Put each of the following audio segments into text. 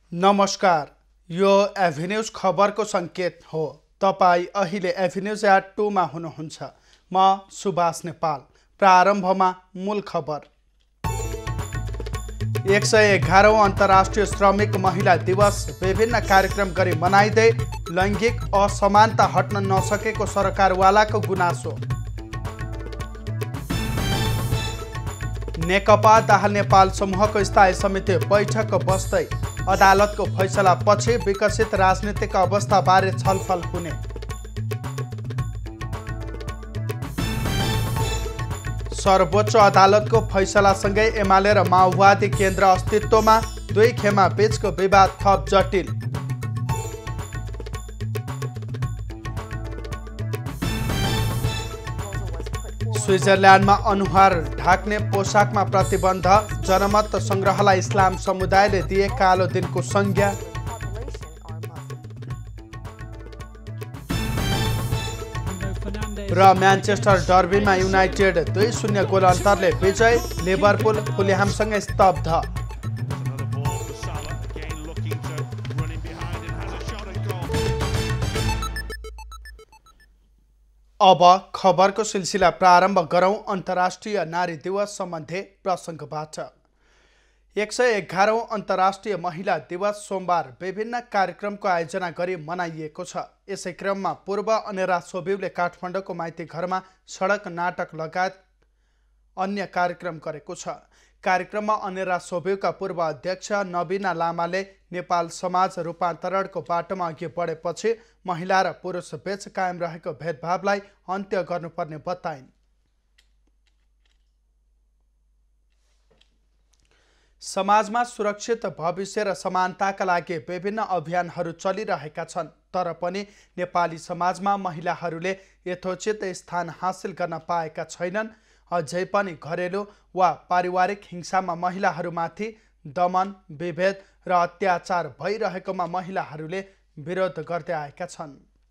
नमस्कार, यो एभिन्यूज खबरको सङ्केत हो। तपाईँ अहिले एभिन्यूज @ 2 मा हुनुहुन्छ। म सुभाष नेपाल। प्रारम्भमा मूल खबर। 111औं अन्तर्राष्ट्रिय श्रमिक महिला दिवस विभिन्न कार्यक्रम गरी मनाइँदै लैङ्गिक असमानता हट्न नसकेको सरकारवालाको गुनासो। नेकपा दाहाल नेपाल समूहको स्थायी समिति बैठक बस्दै अदालतको फैसलापछि विकसित राजनीतिक अवस्थाबारे छलफल हुने। सर्वोच्च अदालतको फैसलासँगै एमाले र माओवादी केन्द्र अस्तित्वमा, दुई खेमा बीचको विवाद थप जटिल। स्विजरल्यान्डमा अनुहार ढाक्ने पोसाकमा प्रतिबन्ध, जनमत सङ्ग्रहलाई इस्लाम समुदायले दिए कालो दिनको संज्ञा। र म्यान्चेस्टर डर्बीमा युनाइटेड 2-0 गोल अन्तरले विजय, लिभरपुल फुलिहामसँगै स्तब्ध। अब खबरको सिलसिला प्रारम्भ गरौँ। अन्तर्राष्ट्रिय नारी दिवस सम्बन्धी प्रसङ्गबाट। 111औं अन्तर्राष्ट्रिय महिला दिवस सोमबार विभिन्न कार्यक्रमको आयोजना गरी मनाइएको छ। यसै क्रममा पूर्व अनेरा सोभिवले काठमाडौँको माइती घरमा सडक नाटक लगायत अन्य कार्यक्रम गरेको छ। कार्यक्रममा अनेरा सोभिवका पूर्व अध्यक्ष नबिना लामाले नेपाल समाज रूपान्तरणको बाटोमा अघि बढेपछि महिला र पुरुष बीच कायम रहेको भेदभावलाई अन्त्य गर्नुपर्ने बताइन्। समाजमा सुरक्षित भविष्य र समानताका लागि विभिन्न अभियानहरू चलिरहेका छन्, तर पनि नेपाली समाजमा महिलाहरूले यथोचित स्थान हासिल गर्न पाएका छैनन्। अझै पनि घरेलु वा पारिवारिक हिंसामा महिलाहरूमाथि दमन, विभेद र अत्याचार भइरहेकोमा महिलाहरूले विरोध गर्दै आएका छन्।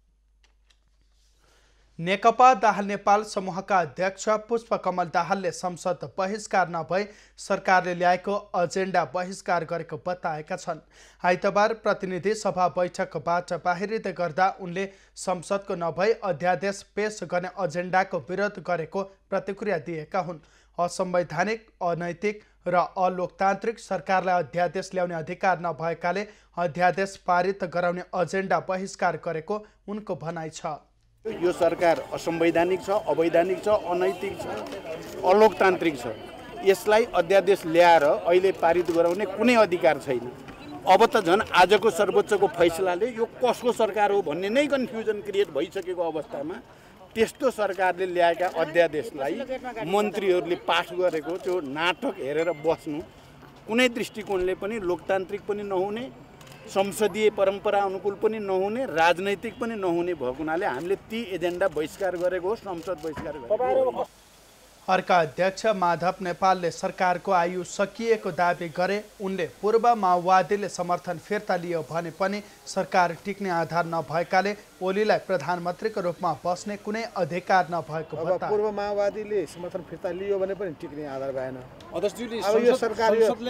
नेकपा दाहाल नेपाल समूहका अध्यक्ष पुष्पकमल दाहालले संसद बहिष्कार नभई सरकारले ल्याएको एजेन्डा बहिष्कार गरेको बताएका छन्। आइतबार प्रतिनिधि सभा बैठकबाट बाहिरिँदै गर्दा उनले संसदको नभई अध्यादेश पेश गर्ने एजेन्डाको विरोध गरेको प्रतिक्रिया दिएका हुन्। असंवैधानिक, अनैतिक र अलोकतान्त्रिक सरकारलाई अध्यादेश ल्याउने अधिकार नभएकाले अध्यादेश पारित गराउने एजेन्डा बहिष्कार गरेको उनको भनाइ छ। यो सरकार असंवैधानिक छ, अवैधानिक छ, अनैतिक छ, अलोकतान्त्रिक छ। यसलाई अध्यादेश ल्याएर अहिले पारित गराउने कुनै अधिकार छैन। अब त झन् आजको सर्वोच्चको फैसलाले यो कसको सरकार हो भन्ने नै कन्फ्युजन क्रिएट भइसकेको अवस्थामा त्यस्तो सरकारले ल्याएका अध्यादेशलाई मन्त्रीहरूले पास गरेको त्यो नाटक हेरेर बस्नु कुनै दृष्टिकोणले पनि लोकतान्त्रिक पनि नहुने, संसदीय परम्परा अनुकूल पनि नहुने, राजनैतिक पनि नहुने भएको हुनाले हामीले ती एजेन्डा बहिष्कार गरेको हो, संसद बहिष्कार गरेको। अर्का अध्यक्ष माधव नेपालले सरकारको आयु सकिएको दावी गरे। उनले पूर्व माओवादीले समर्थन फिर्ता लियो भने पनि सरकार टिक्ने आधार नभएकाले ओलीलाई प्रधानमन्त्रीको रूपमा बस्ने कुनै अधिकार नभएको बताए। पूर्व माओवादीले समर्थन फिर्ता लियो भने पनि टिक्ने आधार भएन। अब यो सरकार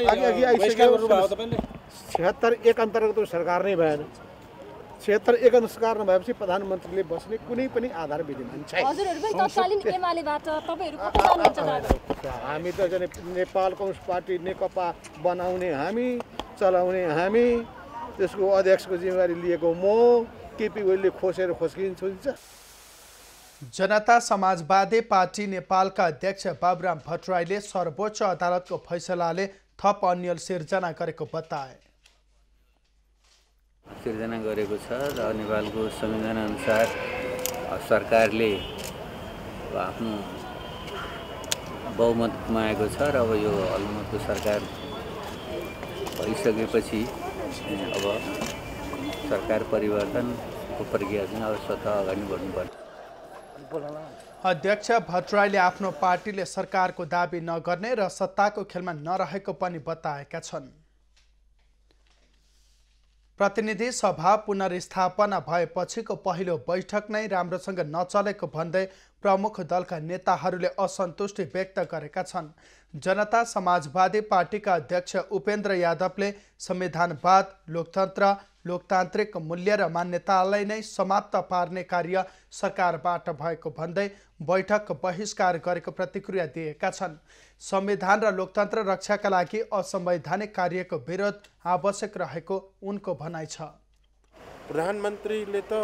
76 अन्तर्गत सरकार नै भएन। 76 सरकार नभएपछि प्रधानमन्त्रीले बस्ने कुनै पनि आधार विद्यमान छैन। हजुरहरु पनि तत्कालीन एमालेबाट तपाईहरु कता जानुहुन्छ दाजु? हामी त नेपाल कम्युनिस्ट पार्टी नेकपा बनाउने हामी, चलाउने हामी, त्यसको अध्यक्षको जिम्मेवारी लिएको म, केपी ओलीले खोसेर खोस्किन्छ। जनता समाजवादी पार्टी नेपालका अध्यक्ष बाबुराम भट्टराईले सर्वोच्च अदालतको फैसलाले थप अन्यल सिर्जना गरेको बताए। सिर्जना गरेको छ र नेपालको संविधान अनुसार सरकारले आफ्नो बहुमत गुमाएको छ र अब यो अल्पमतको सरकार भइसकेपछि अब सरकार परिवर्तनको प्रक्रियासँग अब स्वतः अगाडि बढ्नुपर्छ। अध्यक्ष भट्टराईले आफ्नो पार्टीले सरकारको दाबी नगर्ने र सत्ताको खेलमा नरहेको पनि बताएका छन्। प्रतिनिधि सभा पुनर्स्थापना भएपछिको पहिलो बैठक नै राम्रोसँग नचलेको भन्दै प्रमुख दलका नेताहरूले असन्तुष्टि व्यक्त गरेका छन्। जनता समाजवादी पार्टीका अध्यक्ष उपेन्द्र यादवले संविधानवाद, लोकतन्त्र, लोकतान्त्रिक मूल्य र मान्यतालाई नै समाप्त पार्ने कार्य सरकारबाट भएको भन्दै बैठक बहिष्कार गरेको प्रतिक्रिया दिएका छन्। संविधान र लोकतन्त्र रक्षाका लागि असंवैधानिक कार्यको विरोध आवश्यक रहेको उनको भनाइ छ। प्रधानमन्त्रीले त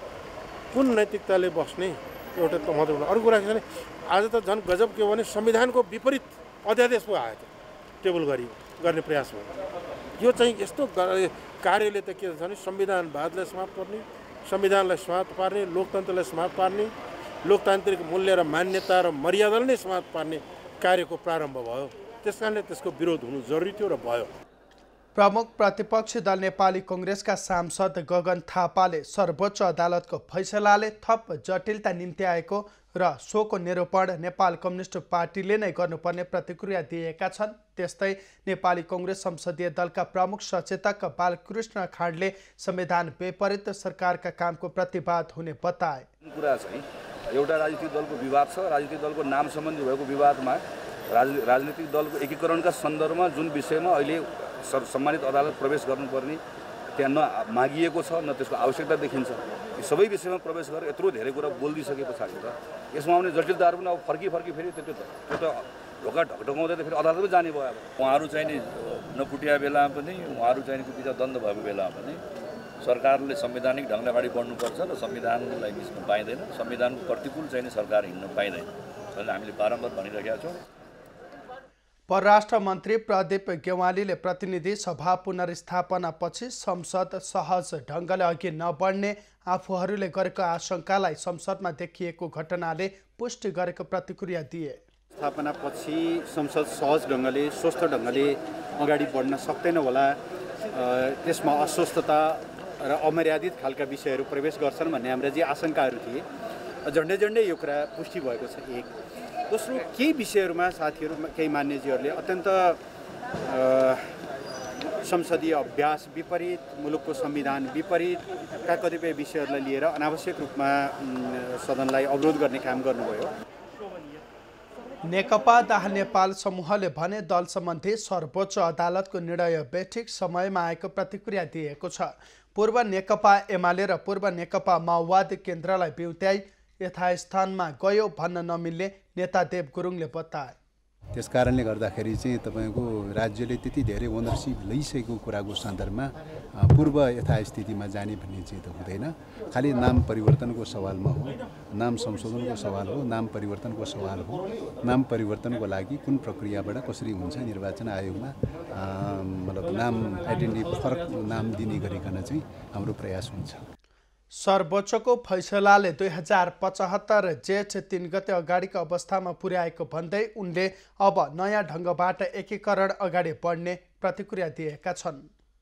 कुन नैतिकताले बस्ने एउटा त महत्त्वपूर्ण। अर्को कुरा के छ भने आज त झन् गजब के हो भने संविधानको विपरीत अध्यादेश पो आयो, टेबल गर्ने प्रयास भयो। यो चाहिँ यस्तो कार्यले त के छ भने संविधानवादलाई समाप्त गर्ने, संविधानलाई समाप्त पार्ने, लोकतन्त्रलाई समाप्त पार्ने, लोकतान्त्रिक मूल्य र मान्यता र मर्यादालाई नै समाप्त पार्ने कार्यको प्रारम्भ भयो। त्यसकारणले त्यसको विरोध हुनु जरुरी थियो र भयो। प्रमुख प्रतिपक्षी दल नेपाली कांग्रेसका सांसद गगन थापाले सर्वोच्च अदालतको फैसलाले थप जटिलता निम्ति आएको र सोको निरूपण नेपाल कम्युनिस्ट पार्टीले नै गर्नुपर्ने प्रतिक्रिया दिएका छन्। त्यस्तै नेपाली कांग्रेस संसदीय दलका प्रमुख सचेतक बालकृष्ण खाँडले संविधान विपरीत सरकारका कामको प्रतिवाद हुने बताए। कुरा चाहिँ एउटा राजनीतिक दलको विवाद छ। राजनीतिक दलको नाम सम्बन्धी भएको विवादमा राजनीतिक दलको एकीकरणका सन्दर्भमा जुन विषयमा अहिले सम्मानित अदालत प्रवेश गर्नुपर्ने त्यहाँ न मागिएको छ न त्यसको आवश्यकता देखिन्छ। यी सबै विषयमा प्रवेश गरेर यत्रो धेरै कुरा बोलिदिइसके पछाडि त यसमा आउने जटिलताहरू पनि अब फर्की फेरि त्यो त ढोका ढकढकाउँदै त फेरि अदालतमै जाने भयो। अब उहाँहरू चाहिँ नि नपुटिया बेलामा पनि, उहाँहरू चाहिँ बिचमा द्वन्द्व भएको बेलामा पनि सरकारले संवैधानिक ढङ्गले अगाडि बढ्नुपर्छ र संविधानलाई मिच्न पाइँदैन, संविधानको प्रतिकूल चाहिँ नि सरकार हिँड्न पाइँदैन भनेर हामीले बारम्बार भनिरहेका छौँ। परराष्ट्र मन्त्री प्रदीप गेवालीले प्रतिनिधि सभा पुनर्स्थापनापछि संसद सहज ढङ्गले अघि नबढ्ने आफूहरूले गरेको आशंकालाई संसदमा देखिएको घटनाले पुष्टि गरेको प्रतिक्रिया दिए। स्थापनापछि संसद सहज ढङ्गले, स्वस्थ ढङ्गले अगाडि बढ्न सक्दैन होला, त्यसमा अस्वस्थता र अमर्यादित खालका विषयहरू प्रवेश गर्छन् भन्ने हाम्रा जे आशंकाहरू थिए, झन्डै यो कुरा पुष्टि भएको छ। एक दोस्रो, केही विषयहरूमा साथीहरू, केही मान्यजीहरूले अत्यन्त संसदीय अभ्यास विपरीत, मुलुकको संविधान विपरीतका कतिपय विषयहरूलाई लिएर अनावश्यक रूपमा सदनलाई अवरोध गर्ने काम गर्नुभयो। नेकपा दाह नेपाल समूहले भने दल सम्बन्धी सर्वोच्च अदालतको निर्णय बेठिक समयमा आएको प्रतिक्रिया दिएको छ। पूर्व नेकपा एमाले र पूर्व नेकपा माओवादी केन्द्रलाई बिउत्याई यथास्थानमा गयो भन्न नमिल्ने नेता देव गुरुङले बताए। त्यस कारणले गर्दाखेरि चाहिँ तपाईँको राज्यले त्यति धेरै ओनरसिप लिइसकेको कुराको सन्दर्भमा पूर्व यथास्थितिमा जाने भन्ने चाहिँ त हुँदैन। खालि नाम परिवर्तनको सवालमा हो, नाम संशोधनको सवाल हो, नाम परिवर्तनको सवाल हो। नाम परिवर्तनको लागि कुन प्रक्रियाबाट कसरी हुन्छ निर्वाचन आयोगमा मतलब नाम आइडेन्टिटी फरक नाम दिने गरिकन चाहिँ हाम्रो प्रयास हुन्छ। सर्वोच्चको फैसलाले 2075 जेठ 3 गते अगाडिको अवस्थामा पुर्याएको भन्दै उनले अब नयाँ ढङ्गबाट एकीकरण अगाडि बढ्ने प्रतिक्रिया दिएका छन्।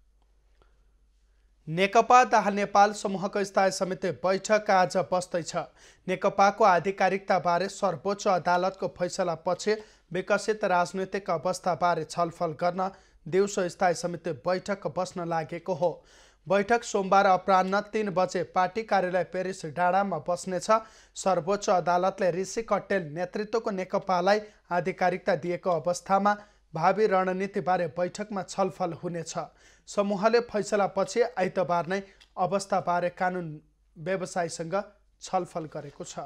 नेकपा दाह नेपाल समूहको स्थायी समिति बैठक आज बस्दैछ। नेकपाको आधिकारिकताबारे सर्वोच्च अदालतको फैसलापछि विकसित राजनैतिक अवस्थाबारे छलफल गर्न दिउँसो स्थायी समिति बैठक बस्न लागेको हो। बैठक सोमबार अपराह्न 3 बजे पार्टी कार्यालय पेरिस डाँडामा बस्नेछ। सर्वोच्च अदालतले ऋषि कट्टेल नेतृत्वको नेकपालाई आधिकारिकता दिएको अवस्थामा भावी रणनीतिबारे बैठकमा छलफल हुनेछ। समूहले फैसलापछि आइतबार नै अवस्थाबारे कानुन व्यवसायीसँग छलफल गरेको छ।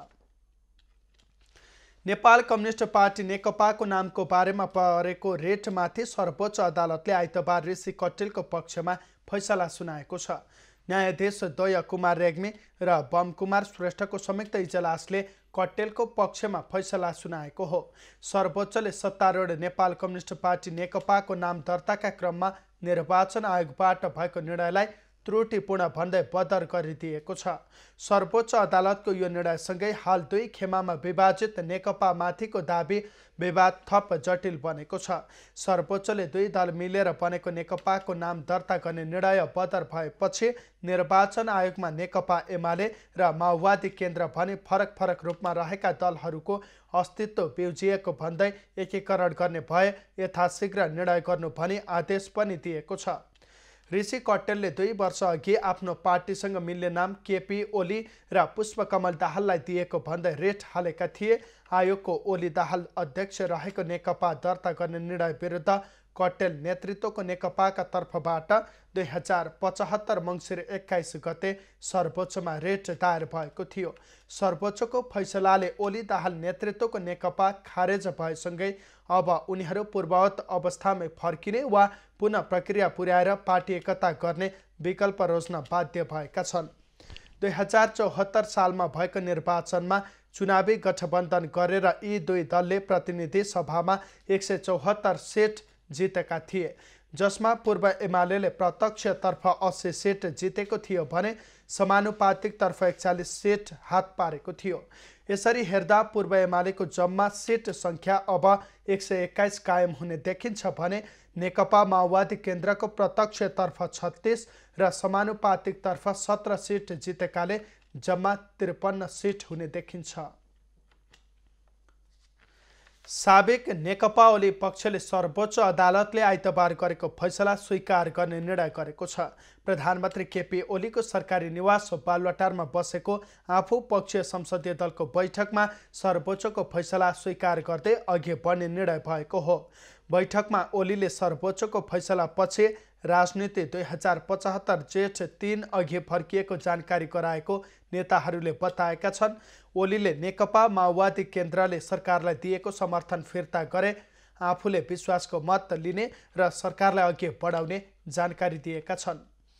नेपाल कम्युनिस्ट पार्टी नेकपाको नामको बारेमा परेको रेटमाथि सर्वोच्च अदालतले आइतबार ऋषि कट्टेलको पक्षमा फैसला सुनाएको छ। न्यायाधीश द्वय कुमार रेग्मी र बम कुमार श्रेष्ठको संयुक्त इजलासले कट्टेलको पक्षमा फैसला सुनाएको हो। सर्वोच्चले सत्तारूढ नेपाल कम्युनिस्ट पार्टी नेकपाको नाम दर्ताका क्रममा निर्वाचन आयोगबाट भएको निर्णयलाई त्रुटिपूर्ण भन्दै बदर गरिदिएको छ। सर्वोच्च अदालतको यो निर्णयसँगै हाल 2 खेमामा विभाजित नेकपा माथिको दाबी विवाद थप जटिल बनेको छ। सर्वोच्चले 2 दल मिलेर बनेको नेकपाको नाम दर्ता गर्ने निर्णय बदर भएपछि निर्वाचन आयोगमा नेकपा एमाले र माओवादी केन्द्र भनी फरक रूपमा रहेका दलहरूको अस्तित्व बिउजिएको भन्दै एकीकरण गर्ने भए यथाशीघ्र निर्णय गर्नु भनी आदेश पनि दिएको छ। ऋषि कट्टेलले 2 वर्ष अघि आफ्नो पार्टीसँग मिल्ने नाम केपी ओली र पुष्पकमल दाहाललाई दिएको भन्दै रेट हालेका थिए। आयोगको ओली दाहाल अध्यक्ष रहेको नेकपा दर्ता गर्ने निर्णय विरुद्ध कट्टेल नेतृत्वको नेकपाका तर्फबाट 2075 मङ्सिर 21 गते सर्वोच्चमा रेट दायर भएको थियो। सर्वोच्चको फैसलाले ओली दाहाल नेतृत्वको नेकपा खारेज भएसँगै अब उनीहरू पूर्ववत अवस्थामै फर्किने वा पुनः प्रक्रिया पुर्याएर पार्टी एकता गर्ने विकल्प रोज्न बाध्य भएका छन्। 2074 सालमा भएको निर्वाचनमा चुनावी गठबन्धन गरेर यी दुई दलले प्रतिनिधि सभामा 174 सिट जितेका थिए, जसमा पूर्व एमाले प्रत्यक्षतर्फ 80 सिट जितेको थियो भने समानुपातिकतर्फ 41 सिट हात पारेको थियो। यसरी हेर्दा पूर्व एमालेको जम्मा सिट सङ्ख्या अब 121 कायम हुने देखिन्छ भने नेकपा माओवादी केन्द्रको प्रत्यक्षतर्फ 36 र समानुपातिकतर्फ 17 सिट जितेकाले जम्मा 53 सिट हुने देखिन्छ। साबिक नेकपा ओली पक्षले सर्वोच्च अदालतले आइतबार गरेको फैसला स्वीकार गर्ने निर्णय गरेको छ। प्रधानमन्त्री केपी ओलीको सरकारी निवास बालुवाटारमा बसेको आफू पक्षीय संसदीय दलको बैठकमा सर्वोच्चको फैसला स्वीकार गर्दै अघि बढ्ने निर्णय भएको हो। बैठकमा ओलीले सर्वोच्चको फैसलापछि राजनीति 2075 जेठ 3 अघि फर्किएको जानकारी गराएको नेताहरूले बताएका छन्। ओलीले नेकपा माओवादी केन्द्रले सरकारलाई दिएको समर्थन फिर्ता गरे, आफूले विश्वासको मत लिने र सरकारलाई अघि बढाउने जानकारी दिएका छन्।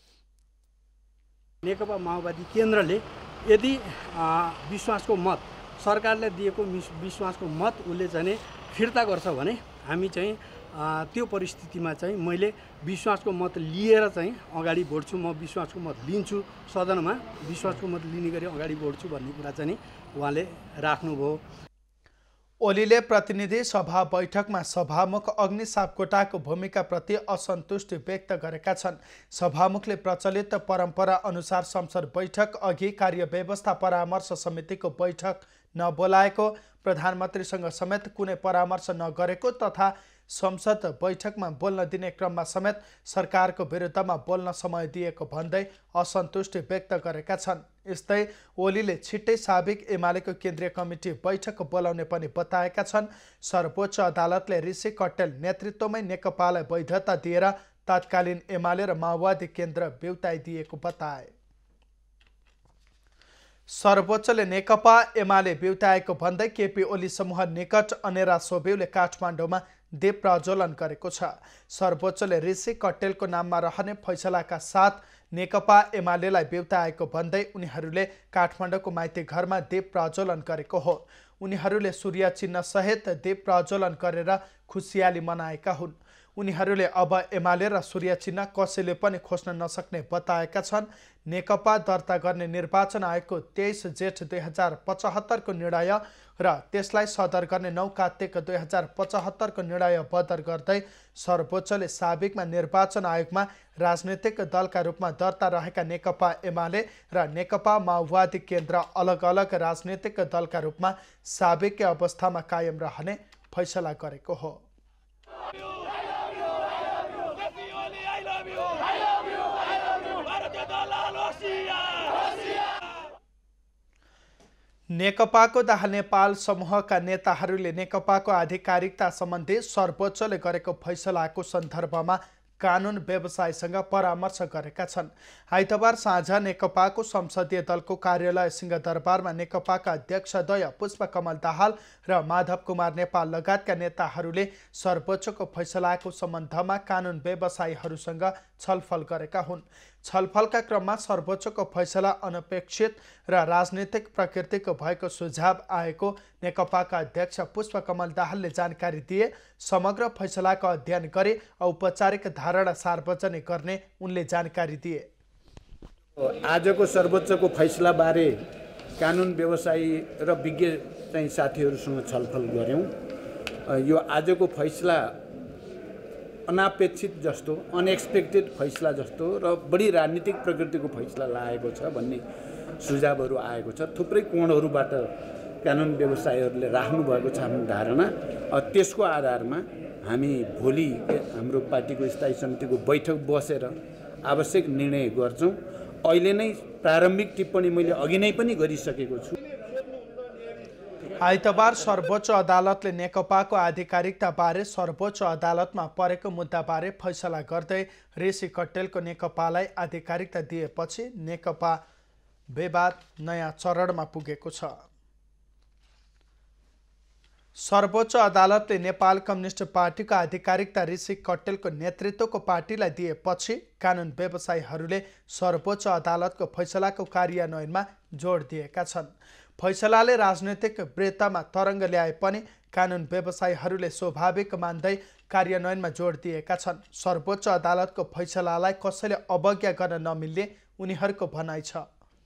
नेकपा माओवादी केन्द्रले यदि विश्वासको मत सरकारले दिएको विश्वासको मत उसले चाहिँ फिर्ता गर्छ भने हामी चाहिँ त्यो परिस्थितिमा चाहिँ मैले विश्वासको मत लिएर चाहिँ अगाडि बढ्छु, म विश्वासको मत लिन्छु, सदनमा विश्वासको मत लिने गरी अगाडि बढ्छु भन्ने कुरा चाहिँ उहाँले राख्नुभयो। ओलीले प्रतिनिधि सभा बैठकमा सभामुख अग्नि सापकोटाको भूमिकाप्रति असन्तुष्टि व्यक्त गरेका छन्। सभामुखले प्रचलित परम्परा अनुसार संसद बैठक अघि कार्यव्यवस्था परामर्श समितिको बैठक नबोलाएको, प्रधानमन्त्रीसँग समेत कुनै परामर्श नगरेको तथा संसद बैठकमा बोल्न दिने क्रममा समेत सरकारको विरुद्धमा बोल्न समय दिएको भन्दै असन्तुष्टि व्यक्त गरेका छन्। यस्तै ओलीले छिट्टै साबिक एमालेको केन्द्रीय कमिटी बैठक बोलाउने पनि बताएका छन्। सर्वोच्च अदालतले ऋषि कट्टेल नेतृत्वमै नेकपालाई वैधता दिएर तत्कालीन एमाले र माओवादी केन्द्र बिउताइदिएको बताए। सर्वोच्चले नेकपा एमाले बिउताएको भन्दै केपी ओली समूह निकट अनेरा सोब्यूले काठमाडौँमा दीप प्रज्वलन गरेको छ। सर्वोच्चले ऋषि कट्टेलको नाममा रहने फैसलाका साथ नेकपा एमालेलाई बिउताएको भन्दै उनीहरूले काठमाडौँको माइती घरमा दीप प्रज्वलन गरेको हो। उनीहरूले सूर्य चिन्ह सहित दीप प्रज्वलन गरेर खुसियाली मनाएका हुन्। उनीहरूले अब एमाले र सूर्य चिन्ह कसैले पनि खोज्न नसक्ने बताएका छन्। नेकपा दर्ता गर्ने निर्वाचन आयोगको 23 जेठ 2075 को निर्णय र त्यसलाई सदर गर्ने 9 कार्तिक 2075 को निर्णय बदर गर्दै सर्वोच्चले साबिकमा निर्वाचन आयोगमा राजनीतिक दलका रूपमा दर्ता रहेका नेकपा एमाले र नेकपा माओवादी केन्द्र अलग अलग राजनीतिक दलका रूपमा साबिकै अवस्थामा कायम रहने फैसला गरेको हो। नेकपाको दाहाल नेपाल समूहका नेताहरूले नेकपाको आधिकारिकता सम्बन्धी सर्वोच्चले गरेको फैसलाको सन्दर्भमा कानुन व्यवसायीसँग परामर्श गरेका छन्। आइतबार साँझ नेकपाको संसदीय दलको कार्यालय सिंहदरबारमा नेकपाका अध्यक्षद्वय पुष्पकमल दाहाल र माधव कुमार नेपाल लगायतका नेताहरूले सर्वोच्चको फैसलाको सम्बन्धमा कानुन व्यवसायीहरूसँग छलफल गरेका हुन्। छलफलका क्रममा सर्वोच्चको फैसला अनपेक्षित र राजनीतिक प्रकृतिको भएको सुझाव आएको नेकपाका अध्यक्ष पुष्पकमल दाहालले जानकारी दिए। समग्र फैसलाको अध्ययन गरी औपचारिक धारणा सार्वजनिक गर्ने उनले जानकारी दिए। आजको सर्वोच्चको फैसलाबारे कानुन व्यवसायी र विज्ञ चाहिँ साथीहरूसँग छलफल गऱ्यौँ। यो आजको फैसला अनापेक्षित जस्तो, अनएक्सपेक्टेड फैसला जस्तो र बढी राजनीतिक प्रकृतिको फैसला लागेको छ भन्ने सुझावहरू आएको छ। थुप्रै कोणहरूबाट कानुन व्यवसायीहरूले राख्नुभएको छ हाम्रो धारणा। त्यसको आधारमा हामी भोलि हाम्रो पार्टीको स्थायी समितिको बैठक बसेर आवश्यक निर्णय गर्छौँ। अहिले नै प्रारम्भिक टिप्पणी मैले अघि नै पनि गरिसकेको छु। आइतबार सर्वोच्च अदालतले नेकपाको आधिकारिकताबारे सर्वोच्च अदालतमा परेको मुद्दाबारे फैसला गर्दै ऋषि कट्टेलको नेकपालाई आधिकारिकता दिएपछि नेकपा विवाद नयाँ चरणमा पुगेको छ। सर्वोच्च अदालतले नेपाल कम्युनिस्ट पार्टीको आधिकारिकता ऋषि कट्टेलको नेतृत्वको पार्टीलाई दिएपछि कानुन व्यवसायीहरूले सर्वोच्च अदालतको फैसलाको कार्यान्वयनमा जोड दिएका छन्। फैसलाले राजनैतिक वृत्तमा तरङ्ग ल्याए पनि कानुन व्यवसायीहरूले स्वाभाविक मान्दै कार्यान्वयनमा जोड दिएका छन्। सर्वोच्च अदालतको फैसलालाई कसैले अवज्ञा गर्न नमिल्ने उनीहरूको भनाइ छ।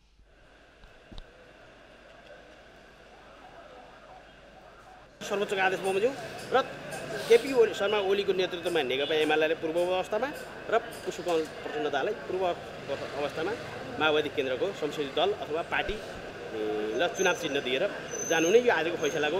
सर्वोच्चको आदेश बमोजिम र केपी शर्मा ओलीको नेतृत्वमा नेकपा एमाले पूर्व अवस्थामा र पुष्पकमल प्रचण्डतालाई पूर्व अवस्थामा माओवादी केन्द्रको संसदीय दल अथवा पार्टी ल चुनाव चिन्ह दिएर जानु नै यो आजको फैसलाको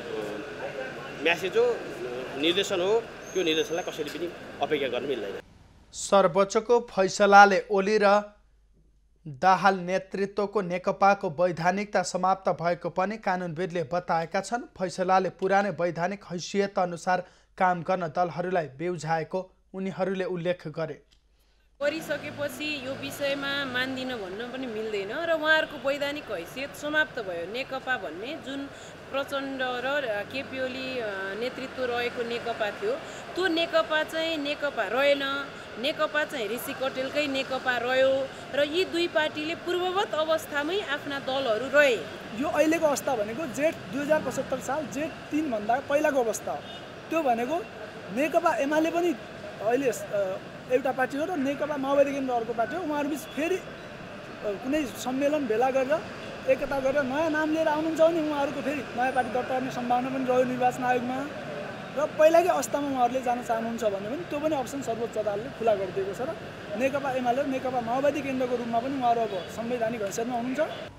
म्यासेज हो, निर्देशन हो। त्यो निर्देशनलाई कसैले पनि अपेक्षा गर्न मिल्दैन। सर्वोच्चको फैसलाले ओली र दाहाल नेतृत्वको नेकपाको वैधानिकता समाप्त भएको पनि कानुनविदले बताएका छन्। फैसलाले पुरानै वैधानिक हैसियत अनुसार काम गर्न दलहरूलाई बेउझाएको उनीहरूले उल्लेख गरे। गरिसकेपछि यो विषयमा मान्दिन भन्न पनि मिल्दैन र उहाँहरूको वैधानिक हैसियत समाप्त भयो। नेकपा भन्ने जुन प्रचण्ड र केपी ओली नेतृत्व रहेको नेकपा थियो, त्यो नेकपा चाहिँ नेकपा रहेन। नेकपा चाहिँ ऋषि कट्टेलकै नेकपा रह्यो र यी दुई पार्टीले पूर्ववत अवस्थामै आफ्ना दलहरू रहे। यो अहिलेको अवस्था भनेको जेठ 2075 साल जेठ 3 भन्दा पहिलाको अवस्था हो। त्यो भनेको नेकपा एमाले पनि अहिले एउटा पार्टी हो र नेकपा माओवादी केन्द्र अर्को पार्टी हो। उहाँहरूबिच फेरि कुनै सम्मेलन भेला गरेर एकता गरेर नयाँ नाम लिएर आउनुहुन्छ भने उहाँहरूको फेरि नयाँ पार्टी दर्ता गर्ने सम्भावना पनि रह्यो निर्वाचन आयोगमा र पहिलाकै अवस्थामा उहाँहरूले जान चाहनुहुन्छ भने पनि त्यो पनि अप्सन सर्वोच्च अदालतले खुला गरिदिएको छ र नेकपा एमाले र नेकपा माओवादी केन्द्रको रूपमा पनि उहाँहरू अब संवैधानिक हैसियतमा हुनुहुन्छ।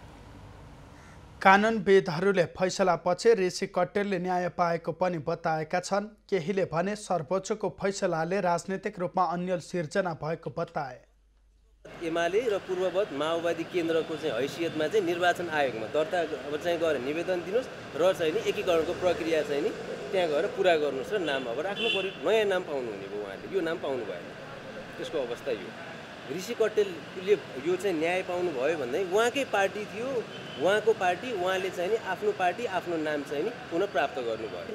कानुनविदहरूले फैसलापछि ऋषि कट्टेलले न्याय पाएको पनि बताएका छन्। केहीले भने सर्वोच्चको फैसलाले राजनीतिक रूपमा अन्यल सिर्जना भएको बताए। एमाले र पूर्ववत माओवादी केन्द्रको चाहिँ हैसियतमा चाहिँ निर्वाचन आयोगमा दर्ता अब चाहिँ गएर निवेदन दिनुहोस् र चाहिँ नि एकीकरणको प्रक्रिया चाहिँ नि त्यहाँ गएर पुरा गर्नुहोस् र नाम अब राख्नु पर्यो। नयाँ नाम पाउनुहुने भयो उहाँले, यो नाम पाउनु भएन। त्यसको अवस्था यो। ऋषि कट्टेलले यो चाहिँ न्याय पाउनुभयो भन्दै उहाँकै पार्टी थियो, उहाँको पार्टी, उहाँले चाहिँ नि आफ्नो पार्टी आफ्नो नाम चाहिँ नि पुनः प्राप्त गर्नुभयो।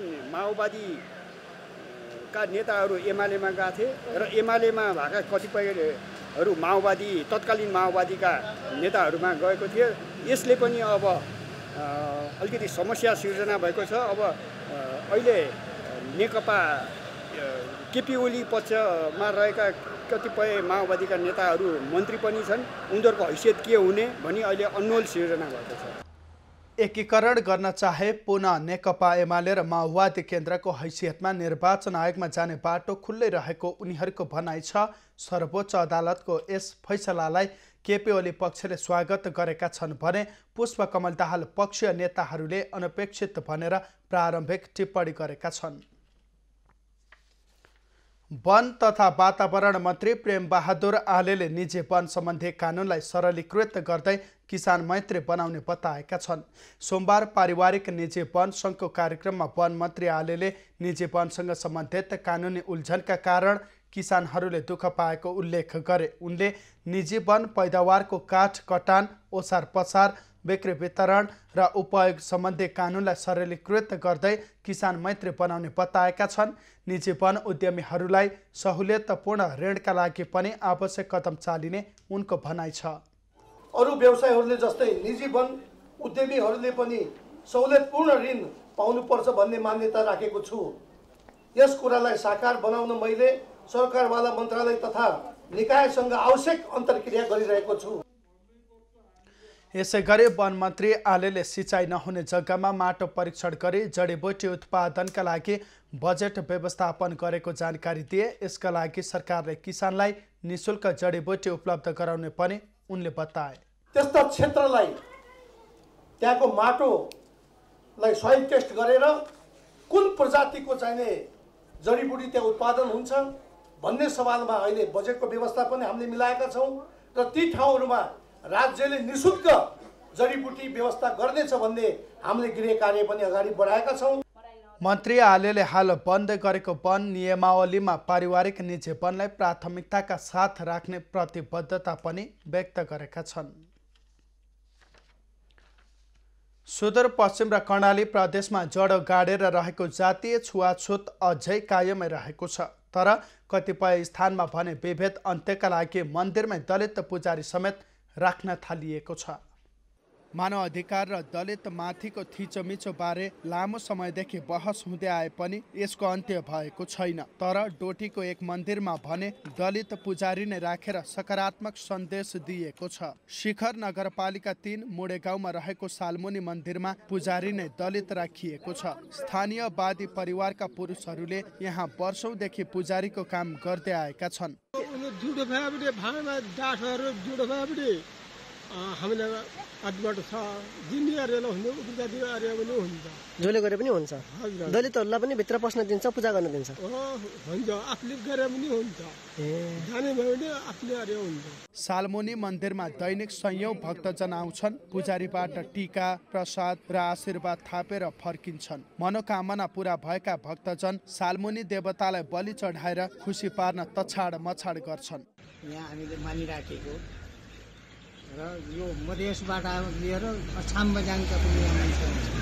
माओवादीका नेताहरू एमालेमा गएको थिए र एमालेमा भएका कतिपयहरू माओवादी तत्कालीन माओवादीका नेताहरूमा गएको थियो। यसले पनि अब अलिकति समस्या सिर्जना भएको छ। अब अहिले नेकपा केपी ओली पक्षमा रहेका कतिपय माओवादीका नेताहरू मन्त्री पनि छन्। उनीहरूको हैसियत के हुने भनी अहिले अन्यल सिर्जना भएको छ। एकीकरण गर्न चाहे पुनः नेकपा एमाले र माओवादी केन्द्रको हैसियतमा निर्वाचन आयोगमा जाने बाटो खुल्लै रहेको उनीहरूको भनाइ छ। सर्वोच्च अदालतको यस फैसलालाई केपी ओली पक्षले स्वागत गरेका छन् भने पुष्पकमल दाहाल पक्षीय नेताहरूले अनपेक्षित भनेर प्रारम्भिक टिप्पणी गरेका छन्। वन तथा वातावरण मन्त्री प्रेम बहादुर आलेले निजी वन सम्बन्धी कानुनलाई सरलीकृत गर्दै किसान मैत्री बनाउने बताएका छन्। सोमबार पारिवारिक निजी वन सङ्घको कार्यक्रममा वन मन्त्री आलेले निजी वनसँग सम्बन्धित कानुनी उल्झनका कारण किसानहरूले दुःख पाएको उल्लेख गरे। उनले निजी वन पैदावारको काठ कटान, ओसार पसार, बिक्री वितरण र उपयोग सम्बन्धी कानुनलाई सरलीकृत गर्दै किसान मैत्री बनाउने बताएका छन्। निजी वन उद्यमीहरूलाई सहुलियतपूर्ण ऋणका लागि पनि आवश्यक कदम चालिने उनको भनाइ छ। अरू व्यवसायहरूले जस्तै निजी वन उद्यमीहरूले पनि सहुलियतपूर्ण ऋण पाउनुपर्छ भन्ने मान्यता राखेको छु। यस कुरालाई साकार बनाउन मैले सरकारवाला मन्त्रालय तथा निकायसँग आवश्यक अन्तर्क्रिया गरिरहेको छु। यसै गरी वन मन्त्री आलेले सिँचाइ नहुने जग्गामा माटो परीक्षण गरी जडीबुटी उत्पादनका लागि बजेट व्यवस्थापन गरेको जानकारी दिए। यसका लागि सरकारले किसानलाई निःशुल्क जडीबुटी उपलब्ध गराउने पनि उनले बताए। त्यस्ता क्षेत्रलाई त्यहाँको माटोलाई सोइल टेस्ट गरेर कुन प्रजातिको चाहिने जडीबुटी त्यहाँ उत्पादन हुन्छ, भन्ने सवालमा अहिले बजेटको व्यवस्था पनि हामीले मिलाएका छौँ र ती ठाउँहरूमा राज्यले निःशुल्क जडीबुटी व्यवस्था गर्नेछ भन्ने हामीले गृह कार्य पनि अगाडि बढाएका छौँ। मन्त्री आलेले हाल बन्द गरेको वन नियमावलीमा पारिवारिक निजी वनलाई प्राथमिकताका साथ राख्ने प्रतिबद्धता पनि व्यक्त गरेका छन्। सुदूरपश्चिम र कर्णाली प्रदेशमा जडो गाडेर रहेको जातीय छुवाछुत अझै कायमै रहेको छ। तर कतिपय स्थानमा भने विभेद अन्त्यका लागि मन्दिरमै दलित पुजारी समेत राख्न थालिएको छ। मानव अधिकार र दलित माथिको थिचोमिचो बारे लामो समयदेखि बहस हुँदै आए पनि यसको अन्त्य भएको छैन। तर डोटीको एक मन्दिरमा भने दलित पुजारी नै राखेर सकारात्मक सन्देश दिएको छ। शिखर नगरपालिका 3 मुडे गाउँमा रहेको सालमुनि मन्दिरमा पुजारी नै दलित राखिएको छ। स्थानीयवादी परिवारका पुरुषहरूले यहाँ वर्षौंदेखि पुजारीको काम गर्दै आएका छन्। जसले गरे पनि हुन्छ, दलितहरूलाई पनि भित्र पस्न दिन्छ, पूजा गर्न दिन्छ। सालमुनि मन्दिरमा दैनिक सयौं भक्तजन आउँछन्। पुजारीबाट टीका प्रसाद र आशीर्वाद थापेर फर्किन्छन्। मनोकामना पूरा भएका भक्तजन सालमुनि देवतालाई बलि चढाएर खुसी पार्न तछाड मछाड गर्छन्। यहाँ हामीले मानिराखेको र यो मधेसबाट लिएर अछाम बजाङका पनि आउँछ,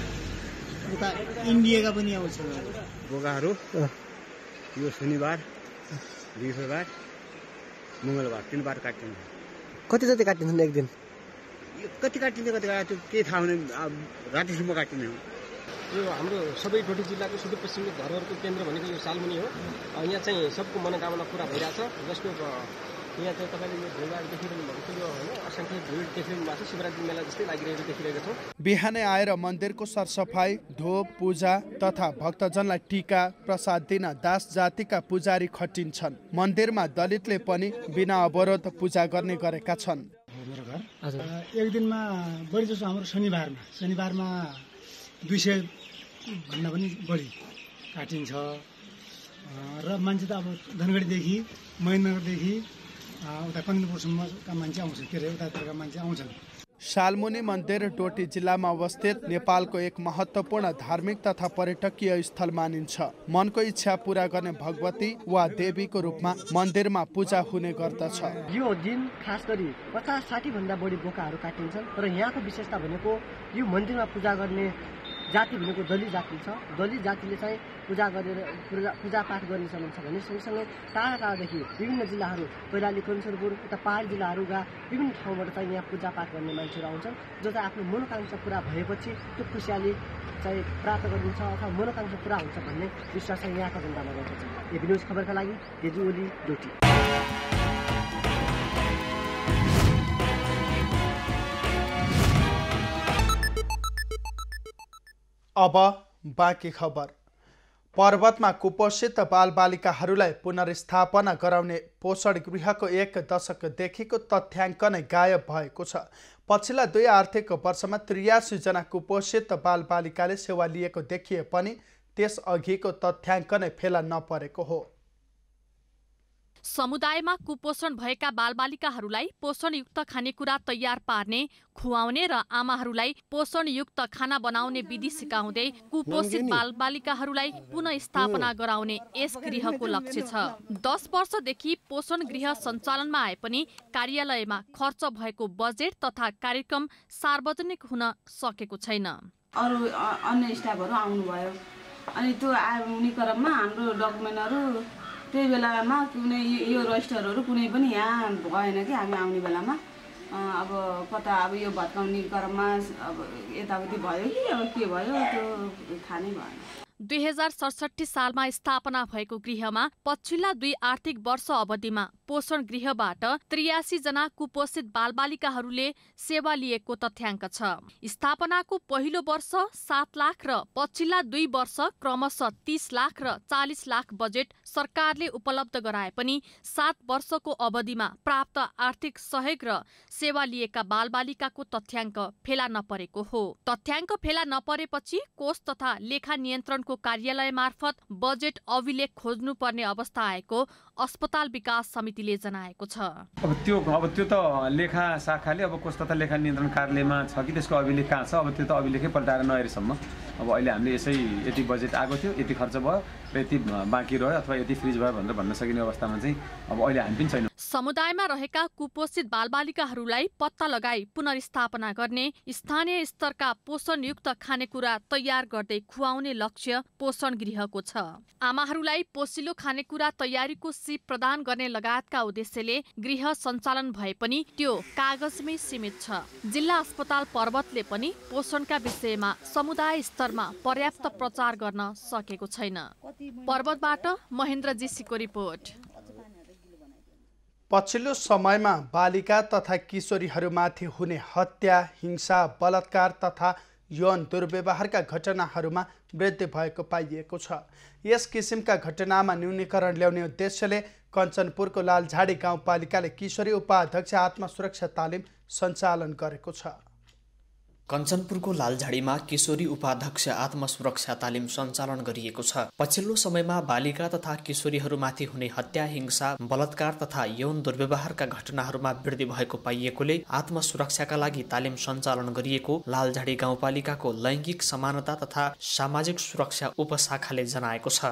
उता इन्डियाका पनि आउँछ। बोकाहरू यो शनिबार, बिहिबार, मङ्गलबार 3 बार काटिन्छ। कति जति काटिन्छ एक दिन? यो कति काटिन्छ कति त्यो केही थाहा हुने, रातिसम्म काटिने हो। यो हाम्रो सबै डोटी जिल्लाको सुदूरपश्चिमको धरोहरको केन्द्र भनेको यो सालमुनि हो। यहाँ चाहिँ सबको मनोकामना पुरा भइरहेछ। जसको यहाँ चाहिँ तपाईँले यो भिडभाड देखिरहनु भएको यो होइन, असङ्ख्य भिड देखिरहनु भएको छ। शिवरात्रि मेला जस्तै लागिरहेको देखिरहेको छौँ। बिहानै आएर मन्दिरको सरसफाई, धोप, पूजा तथा भक्तजनलाई टीका प्रसाद दिन दास जातिका पुजारी खटिन्छन्। मन्दिरमा दलितले पनि बिना अवरोध पूजा गर्ने गरेका छन्। मेरो घर एक दिनमा बढी जसो हाम्रो शनिबारमा 200 भन्दा पनि बढी काटिन्छ र मान्छे त अब धनगढीदेखि महेन्द्रनगरदेखि उता कन्दपुरसम्मका मान्छे आउँछ, के अरे उतातिरका मान्छे आउँछन्। सालमुनि मन्दिर डोटी जिल्लामा अवस्थित नेपालको एक महत्त्वपूर्ण धार्मिक तथा पर्यटकीय स्थल मानिन्छ। मनको इच्छा पूरा गर्ने भगवती वा देवीको रूपमा मन्दिरमा पूजा हुने गर्दछ। यो दिन खास गरी 50-60 भन्दा बढी बोकाहरू काटिन्छन् र यहाँको विशेषता भनेको यो मन्दिरमा पूजा गर्ने जाति भनेको दलित जाति छ। दलित जातिले चाहिँ पूजापाठ गर्ने चलन छ भने सँगसँगै टाढा टाढादेखि विभिन्न जिल्लाहरू, कैलाली, कञ्चनपुर, उता पहाडी जिल्लाहरूका विभिन्न ठाउँबाट चाहिँ यहाँ पूजापाठ गर्ने मान्छेहरू आउँछन्, जो चाहिँ आफ्नो मनोकांक्षा पुरा भएपछि त्यो खुसियाली चाहिँ प्राप्त गरिन्छ अथवा मनोकांक्षा पुरा हुन्छ भन्ने विश्वास चाहिँ यहाँका जनतामा रहेको छ। एबी न्युज खबरका लागि तेजु ओली, डोटी। अब बाँकी खबर। पर्वतमा कुपोषित बालबालिकाहरूलाई पुनर्स्थापना गराउने पोषण गृहको 1 दशकदेखिको तथ्याङ्क नै गायब भएको छ। पछिल्ला 2 आर्थिक वर्षमा 83 जना कुपोषित बालबालिकाले सेवा लिएको देखिए पनि त्यसअघिको तथ्याङ्क नै फेला नपरेको हो। समुदायमा कुपोषण भएका बालबालिकाहरूलाई पोषणयुक्त खानेकुरा तयार पार्ने, खुवाउने र आमाहरूलाई पोषणयुक्त खाना बनाउने विधि सिकाउँदै कुपोषित बालबालिकाहरूलाई पुनर्स्थापना गराउने यस गृहको लक्ष्य छ। 10 वर्षदेखि पोषण गृह सञ्चालनमा आए पनि कार्यालयमा खर्च भएको बजेट तथा कार्यक्रम सार्वजनिक हुन सकेको छैन। अरू अन्य स्टाफहरू आउनुभयो अनि त्यो आउने क्रममा हाम्रो डकुमेन्टहरू त्यही बेलामा कुनै यो रजिस्टरहरू कुनै पनि यहाँ भएन कि हामी आउने बेलामा अब कता अब यो भत्काउने क्रममा अब यताउति भयो कि अब के भयो त्यो थाहा नै भएन। 2067 सालमा स्थापना भएको गृहमा पछिल्ला 2 आर्थिक वर्ष अवधिमा पोषण गृहबाट 83 जना कुपोषित बालबालिकाहरूले सेवा लिएको तथ्याङ्क छ। स्थापनाको पहिलो वर्ष 7 लाख र पछिल्ला 2 वर्ष क्रमशः 30 लाख र 40 लाख बजेट सरकारले उपलब्ध गराए पनि 7 वर्षको अवधिमा प्राप्त आर्थिक सहयोग र सेवा लिएका बालबालिकाको तथ्याङ्क फेला नपरेको हो। तथ्याङ्क फेला नपरेपछि कोष तथा लेखा नियन्त्रणको कार्यालय मार्फत बजेट अभिलेख खोज्नुपर्ने अवस्था आएको अस्पताल विकास समितिले जनाएको छ। अब त्यो त लेखा शाखाले अब कोष तथा लेखा नियन्त्रण कार्यालयमा छ कि त्यसको अभिलेख कहाँ छ? अब त्यो त अभिलेखै पल्टाएर नहेरेसम्म अब अहिले हामीले यसै यति बजेट आएको थियो, यति खर्च भयो र यति बाँकी रह्यो अथवा यति फ्रिज भयो भनेर भन्न सकिने अवस्थामा चाहिँ अब अहिले हामी पनि छैनौँ। समुदायमा रहेका कुपोषित बालबालिकाहरूलाई पत्ता लगाई पुनर्स्थापना गर्ने, स्थानीय स्तरका पोषणयुक्त खानेकुरा तयार गर्दै खुवाउने लक्ष्य पोषण गृहको छ। आमाहरूलाई पोषिलो खानेकुरा तयारीको सिप प्रदान गर्ने लगायतका उद्देश्यले गृह सञ्चालन भए पनि त्यो कागजमै सीमित छ। जिल्ला अस्पताल पर्वतले पनि पोषणका विषयमा समुदाय स्तरमा पर्याप्त प्रचार गर्न सकेको छैन। पर्वतबाट महेन्द्र जीसीको रिपोर्ट। पछिल्लो समयमा बालिका तथा किशोरीहरूमाथि हुने हत्या, हिंसा, बलात्कार तथा यौन दुर्व्यवहारका घटनाहरूमा वृद्धि भएको पाइएको छ। यस किसिमका घटनामा न्यूनीकरण ल्याउने उद्देश्यले कञ्चनपुरको लालझाडी गाउँपालिकाले किशोरी उपाध्यक्ष आत्मसुरक्षा तालिम सञ्चालन गरेको छ। कञ्चनपुरको लालझाडीमा किशोरी उपाध्यक्ष आत्मसुरक्षा तालिम सञ्चालन गरिएको छ। पछिल्लो समयमा बालिका तथा किशोरीहरूमाथि हुने हत्या, हिंसा, बलात्कार तथा यौन दुर्व्यवहारका घटनाहरूमा वृद्धि भएको पाइएकोले आत्मसुरक्षाका लागि तालिम सञ्चालन गरिएको लालझाडी गाउँपालिकाको लैङ्गिक समानता तथा सामाजिक सुरक्षा उपशाखाले जनाएको छ।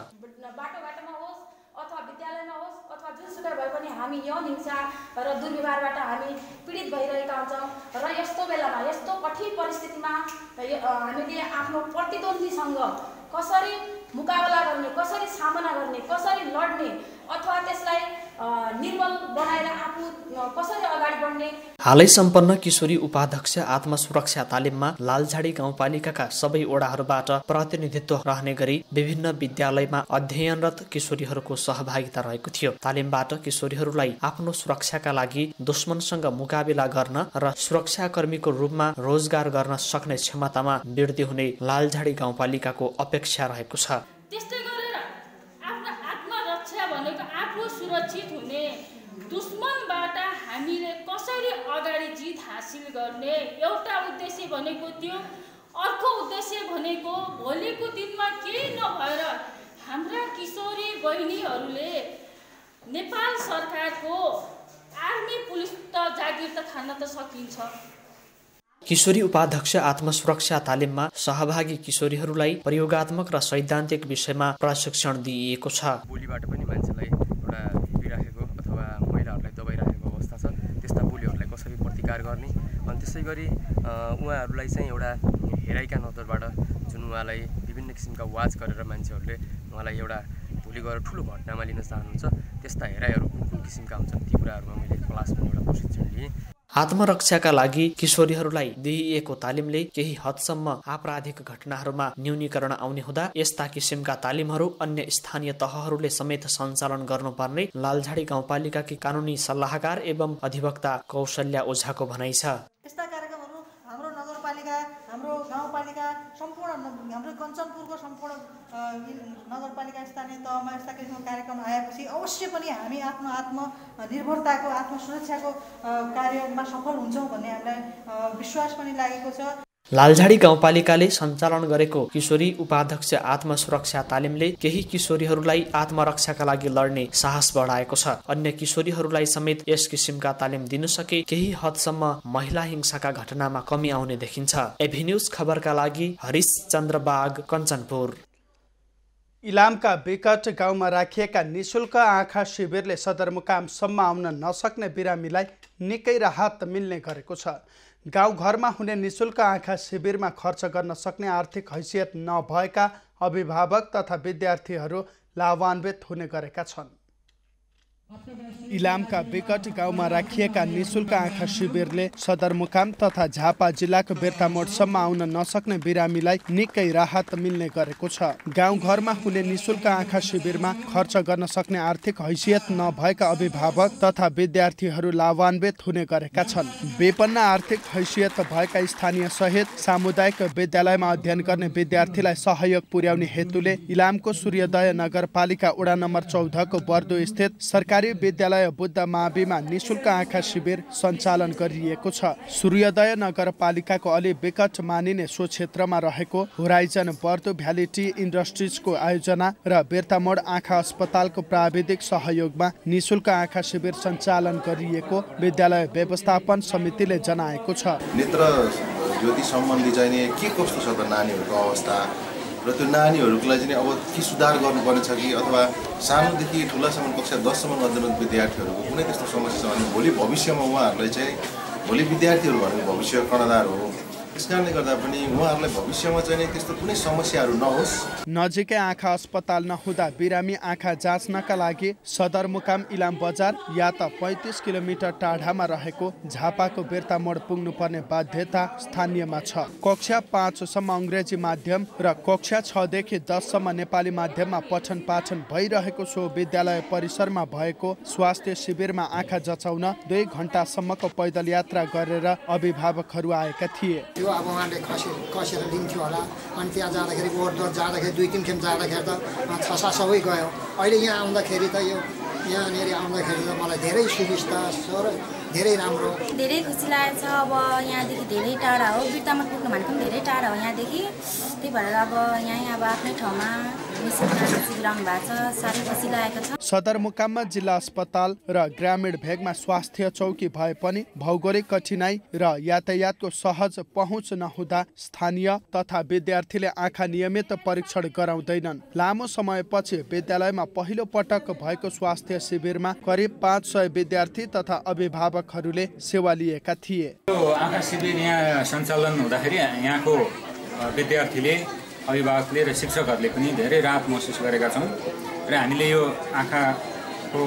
हामी यौन हिंसा र दुर्व्यवहारबाट हामी पीडित भइरहेका हुन्छौँ र यस्तो बेलामा, यस्तो कठिन परिस्थितिमा हामीले आफ्नो प्रतिद्वन्द्वीसँग कसरी मुकाबला गर्ने, कसरी सामना गर्ने, कसरी लड्ने अथवा त्यसलाई निर्बल बनाएर आफू कसरी अगाडि बढ्ने। हालै सम्पन्न किशोरी उपाध्यक्ष आत्मसुरक्षा तालिममा लालझाडी गाउँपालिकाका सबै ओडाहरूबाट प्रतिनिधित्व रहने गरी विभिन्न विद्यालयमा अध्ययनरत किशोरीहरूको सहभागिता रहेको थियो। तालिमबाट किशोरीहरूलाई आफ्नो सुरक्षाका लागि दुश्मनसँग मुकाबिला गर्न र सुरक्षाकर्मीको रूपमा रोजगार गर्न सक्ने क्षमतामा वृद्धि हुने लालझाडी गाउँपालिकाको अपेक्षा रहेको छ। त्यस्तै गरेर आफ्नो आत्मरक्षा भनेको आफू सुरक्षित हुने, दुश्मनबाट हामीले कसरी अगाडि जित हासिल गर्ने एउटा उद्देश्य भनेको थियो। अर्को उद्देश्य भनेको भोलिको दिनमा केही नभएर हाम्रा किशोरी बहिनीहरूले नेपाल सरकारको आर्मी पुलिस त जागिर त खान त सकिन्छ। किशोरी उपाध्यक्ष आत्मसुरक्षा तालिममा सहभागी किशोरीहरूलाई प्रयोगात्मक र सैद्धान्तिक विषयमा प्रशिक्षण दिइएको छ। बोलीबाट पनि मान्छेलाई एउटा पिराखेको अथवा महिलाहरूलाई दबाइराखेको अवस्था छ, त्यस्ता बोलीहरूलाई कसरी प्रतिकार गर्ने, अनि त्यसै गरी उहाँहरूलाई चाहिँ एउटा हेराइका नजरबाट जुन उहाँलाई विभिन्न किसिमका वाच गरेर मान्छेहरूले उहाँलाई एउटा भोलि गएर ठुलो घटनामा लिन चाहनुहुन्छ, त्यस्ता हेराइहरू कुन किसिमका हुन्छन् ती कुराहरूमा मैले क्लासमा एउटा प्रशिक्षण लिएँ। आत्मरक्षाका लागि किशोरीहरूलाई दिइएको तालिमले केही हदसम्म आपराधिक घटनाहरूमा न्यूनीकरण आउने हुँदा यस्ता किसिमका तालिमहरू अन्य स्थानीय तहहरूले समेत सञ्चालन गर्नुपर्ने लालझाडी गाउँपालिकाकी कानुनी सल्लाहकार एवं अधिवक्ता कौशल्या ओझाको भनाइ छ। यस्ता कार्यक्रमहरू हाम्रो नगरपालिका, हाम्रो गाउँपालिका, सम्पूर्ण हाम्रो कञ्चनपुरको सम्पूर्ण नगरपालिका स्थानीय तहमा यस्ता किसिमको कार्यक्रम आएपछि अवश्य पनि हामी आफ्नो आत्मनिर्भरताको, आत्मसुरक्षाको कार्यमा सफल हुन्छौँ भन्ने हामीलाई विश्वास पनि लागेको छ। लालझाडी गाउँपालिकाले सञ्चालन गरेको किशोरी उपाध्यक्ष आत्मसुरक्षा तालिमले केही किशोरीहरूलाई आत्मरक्षाका लागि लड्ने साहस बढाएको छ। अन्य किशोरीहरूलाई समेत यस किसिमका तालिम दिन सके केही हदसम्म महिला हिंसाका घटनामा कमी आउने देखिन्छ। एभी न्यूज खबरका लागि हरिश चन्द्र बाग, कञ्चनपुर। इलामका विकट गाउँमा राखिएका निशुल्क आँखा शिविरले सदरमुकामसम्म आउन नसक्ने बिरामीलाई निकै राहत मिल्ने गरेको छ। गाउँघरमा हुने निशुल्क आँखा शिविरमा खर्च गर्न सक्ने आर्थिक हैसियत नभएका अभिभावक तथा विद्यार्थीहरू लाभान्वित हुने गरेका छन्। इलामका विकट गाउँमा राखिएका निशुल्क आँखा शिविरले सदरमुकाम तथा झापा जिल्लाको बेर्तामोडसम्म आउन नसक्ने बिरामीलाई निकै राहत मिल्ने गरेको छ। गाउँघरमा हुने निशुल्क आँखा शिविरमा खर्च गर्न सक्ने आर्थिक हैसियत नभएका अभिभावक तथा विद्यार्थीहरू लाभान्वित हुने गरेका छन्। बेपन्न आर्थिक हैसियत भएका स्थानीय सहित सामुदायिक विद्यालयमा अध्ययन गर्ने विद्यार्थीलाई सहयोग पुर्याउने हेतुले इलामको सूर्योदय नगरपालिका वडा नम्बर 14 को बर्दो स्थित सरकारी विद्यालय बुद्ध माविमा निशुल्क आँखा शिविर सञ्चालन गरिएको छ। सूर्योदय नगरपालिकाको अलि विकट मानिने सो क्षेत्रमा रहेको होराइजन बर्दो भ्याली टी इन्डस्ट्रिजको आयोजना र बेर्तामोड आँखा अस्पतालको प्राविधिक सहयोगमा निशुल्क आँखा शिविर सञ्चालन गरिएको विद्यालय व्यवस्थापन समितिले जनाएको छ। नेत्र ज्योति सम्बन्धी चाहिँ के कस्तो छ त नानीहरूको अवस्था र त्यो नानीहरूको लागि चाहिँ अब के सुधार गर्नुपर्ने छ कि अथवा सानोदेखि ठुलासम्म कक्षा 10 सम्म अध्ययनरत विद्यार्थीहरूको कुनै त्यस्तो समस्या छ भने भोलि भविष्यमा उहाँहरूलाई चाहिँ भोलि विद्यार्थीहरू भनेको भविष्य कर्णधार हो। त्यसकारणले गर्दा पनि उहाँहरूलाई भविष्यमा चाहिँ त्यस्तो कुनै समस्याहरू नहोस्। नजिकै आँखा अस्पताल नहुँदा बिरामी आँखा जाँच्नका लागि सदरमुकाम इलाम बजार या त 35 किलोमिटर टाढामा रहेको झापाको बेर्तामोड पुग्नुपर्ने बाध्यता स्थानीयमा छ। कक्षा 5 सम्म अङ्ग्रेजी माध्यम र कक्षा 6 देखि 10 सम्म नेपाली माध्यममा पठन पाठन भइरहेको सो विद्यालय परिसरमा भएको स्वास्थ्य शिविरमा आँखा जचाउन 2 घण्टासम्मको पैदल यात्रा गरेर अभिभावकहरू आएका थिए। अब उहाँले कसेर लिन्थ्यो होला अनि त्यहाँ जाँदाखेरि ओहोरदोहोर जाँदाखेरि 2-3 खेप जाँदाखेरि त 6-7 सबै गयो। अहिले यहाँ आउँदाखेरि त यहाँनिर आउँदाखेरि त मलाई धेरै सुविस्ता र धेरै राम्रो धेरै खुसी लागेको छ। अब यहाँदेखि धेरै टाढा हो, बिर्तामा पुग्नु भनेको पनि धेरै टाढा हो यहाँदेखि। त्यही भएर अब यहाँ अब आफ्नै ठाउँमा मिसिरहनु भएको छ, साह्रै खुसी लागेको छ। सदरमुकाममा जिल्ला अस्पताल र ग्रामीण भेगमा स्वास्थ्य चौकी भए पनि भौगोलिक कठिनाई र यातायातको सहज पहुँच नहुँदा स्थानीय तथा विद्यार्थीले आँखा नियमित परीक्षण गराउँदैनन्। लामो समयपछि विद्यालयमा पहिलो पटक भएको स्वास्थ्य शिविरमा करिब 500 विद्यार्थी तथा अभिभावकहरूले सेवा लिएका थिए। आँखा शिविर यहाँ सञ्चालन हुँदाखेरि यहाँको विद्यार्थीले अभिभावकले र शिक्षकहरूले पनि धेरै राहत महसुस गरेका छौँ र हामीले यो आँखाको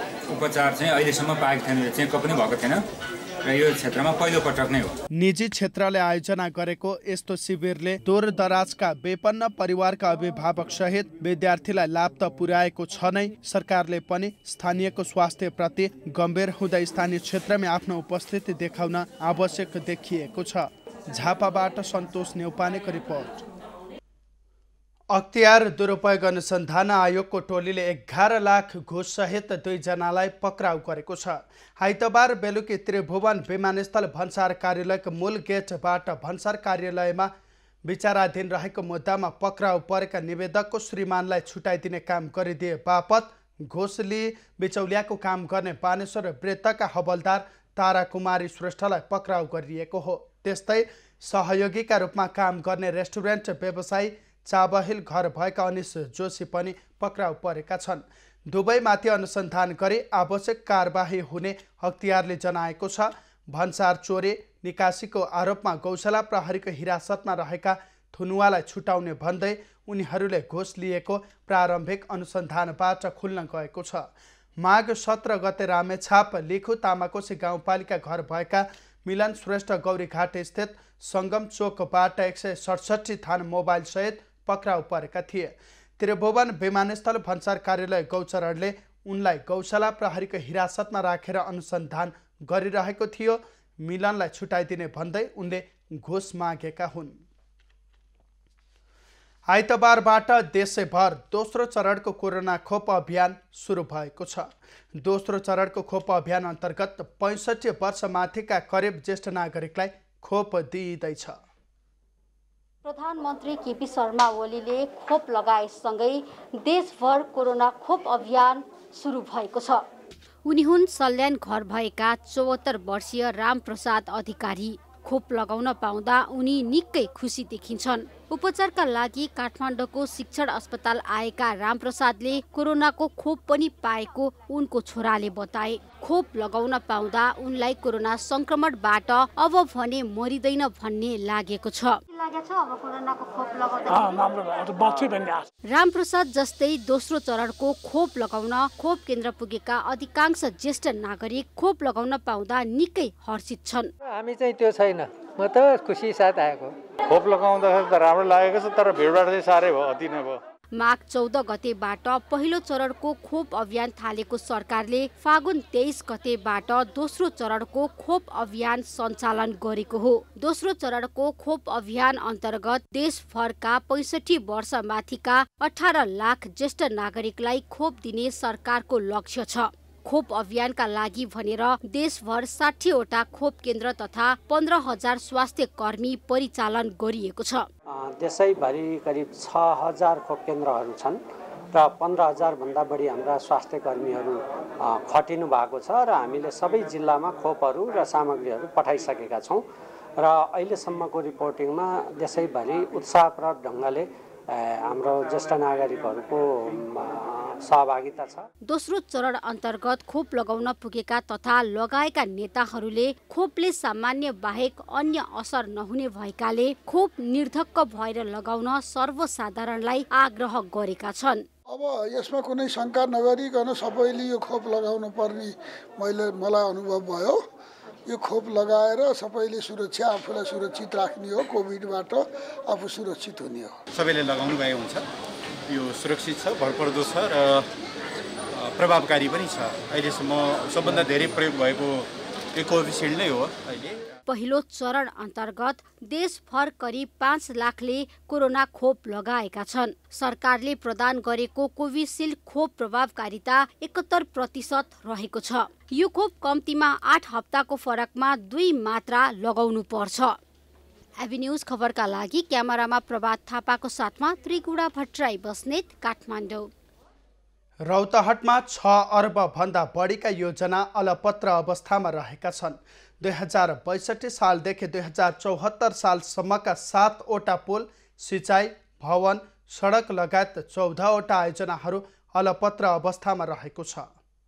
उपचार चाहिँ अहिलेसम्म पाएको थिएन, चेकअप पनि भएको थिएन र यो क्षेत्रमा पहिलो पटक नै हो। निजी क्षेत्रले आयोजना गरेको यस्तो शिविरले दूर दराजका बेपन्न परिवारका अभिभावक सहित विद्यार्थीलाई लाभ त पुर्याएको छ नै, सरकारले पनि स्थानीयको स्वास्थ्य प्रति गम्भीर हुँदै स्थानीय क्षेत्रमा आफ्नो उपस्थिति देखाउन आवश्यक देखिएको छ। झापाबाट सन्तोष नेउपानेको रिपोर्ट। अख्तियार दुरुपयोग अनुसन्धान आयोगको टोलीले 11 लाख घुस सहित 2 जनालाई पक्राउ गरेको छ। आइतबार बेलुकी त्रिभुवन विमानस्थल भन्सार कार्यालयको मूल गेटबाट भन्सार कार्यालयमा विचाराधीन रहेको मुद्दामा पक्राउ परेका निवेदकको श्रीमानलाई छुटाइदिने काम गरिदिए बापत घुस लिई बिचौलियाको काम गर्ने बानेश्वर वृत्तका हवलदार तारा कुमारी श्रेष्ठलाई पक्राउ गरिएको हो। त्यस्तै सहयोगीका रूपमा काम गर्ने रेस्टुरेन्ट व्यवसायी चाबहिल घर भएका अनिश जोशी पनि पक्राउ परेका छन्। दुवैमाथि अनुसन्धान गरी आवश्यक कारबाही हुने अख्तियारले जनाएको छ। भन्सार चोरी निकासीको आरोपमा गौशाला प्रहरीको हिरासतमा रहेका थुनुवालाई छुटाउने भन्दै उनीहरूले घुस लिएको प्रारम्भिक अनुसन्धानबाट खुल्न गएको छ। माघ 17 गते रामेछाप लिखु तामाकोशी गाउँपालिका घर भएका मिलन श्रेष्ठ गौरीघाट स्थित सङ्गम चोकबाट 167 थान मोबाइल सहित पक्राउ परेका थिए। त्रिभुवन विमानस्थल भन्सार कार्यालय गौचरणले उनलाई गौशाला प्रहरीको हिरासतमा राखेर अनुसन्धान गरिरहेको थियो। मिलनलाई छुटाइदिने भन्दै उनले घुस मागेका हुन्। आइतबारबाट देशैभर दोस्रो चरणको कोरोना खोप अभियान सुरु भएको छ। दोस्रो चरणको खोप अभियान अन्तर्गत 65 वर्ष माथिका करिब ज्येष्ठ नागरिकलाई खोप दिइँदैछ। प्रधानमन्त्री केपी शर्मा ओलीले खोप लगाएसँगै देशभर कोरोना खोप अभियान सुरु भएको छ। उनी हुन् सल्यान घर भएका 74 वर्षीय रामप्रसाद अधिकारी। खोप लगाउन पाउँदा उनी निकै खुसी देखिन्छन्। उपचारका लागि काठमाडौँको शिक्षण अस्पताल आएका रामप्रसादले कोरोनाको खोप पनि पाएको उनको छोराले बताए। खोप लगाउन पाउँदा उनलाई कोरोना संक्रमणबाट अब भने मरिदैन भन्ने लागेको छ। रामप्रसाद जस्तै दोस्रो चरणको खोप लगाउन खोप केन्द्र पुगेका अधिकांश ज्येष्ठ नागरिक खोप लगाउन पाउँदा निकै हर्षित छन्। हामी चाहिँ त्यो छैन, म त खुसी साथ आएको। खोप लगाउँदाखेरि त राम्रो लागेको छ, तर भिडभाड चाहिँ साह्रै भयो, अति नै भयो। माघ 14 गतेबाट पहिलो चरणको खोप अभियान थालेको सरकारले फागुन 23 गतेबाट दोस्रो चरणको खोप अभियान सञ्चालन गरेको हो। दोस्रो चरणको खोप अभियान अन्तर्गत देशभरका 65 वर्ष माथिका 18 लाख ज्येष्ठ नागरिकलाई खोप दिने सरकारको लक्ष्य छ। खोप अभियानका लागि भनेर देशभर 60 वटा खोप केन्द्र तथा 15,000 स्वास्थ्य कर्मी परिचालन गरिएको छ। देशैभरि करिब 6,000 खोप केन्द्रहरू छन् र 15,000 भन्दा बढी हाम्रा स्वास्थ्य कर्मीहरू खटिनु भएको छ र हामीले सबै जिल्लामा खोपहरू र सामग्रीहरू पठाइसकेका छौँ र अहिलेसम्मको रिपोर्टिङमा देशैभरि उत्साहप्रद ढङ्गले हाम्रो ज्येष्ठ नागरिकहरूको सहभागिता छ। दोस्रो चरण अन्तर्गत खोप लगाउन पुगेका तथा लगाएका नेताहरूले खोपले सामान्य बाहेक अन्य असर नहुने भएकाले खोप निर्धक्क भएर लगाउन सर्वसाधारणलाई आग्रह गरेका छन्। अब यसमा कुनै शङ्का नगरिकन सबैले यो खोप लगाउनु पर्ने मलाई अनुभव भयो। यो खोप लगाएर सबैले सुरक्षा आफूलाई सुरक्षित राख्ने हो, कोभिडबाट आफू सुरक्षित हुने हो। सबैले लगाउनु भए हुन्छ। यो सुरक्षित छ, भरपर्दो छ र प्रभावकारी पनि छ। अहिलेसम्म सबभन्दा धेरै प्रयोग भएको यो कोभिसिल्ड नै हो। अहिले पहिलो चरण अन्तर्गत देशभर करिब 5 लाखले कोरोना खोप लगाएका छन्। सरकारले प्रदान गरेको कोभिसिल्ड खोप प्रभावकारिता 71% रहेको छ। यो खोप कम्तीमा 8 हप्ताको फरकमा 2 मात्रा लगाउनु पर्छ। एबी न्यूज खबरका लागि क्यामेरामा प्रभात थापाको साथमा त्रिगुडा भट्टराई बस्नेत, काठमाडौँ। रौतहटमा 6 अर्ब भन्दा बढीका योजना अलपत्र अवस्थामा रहेका छन्। 2062 सालदेखि 2074 सालसम्मका 7 वटा पुल, सिँचाइ, भवन, सडक लगायत 14 वटा आयोजनाहरू अलपत्र अवस्थामा रहेको छ।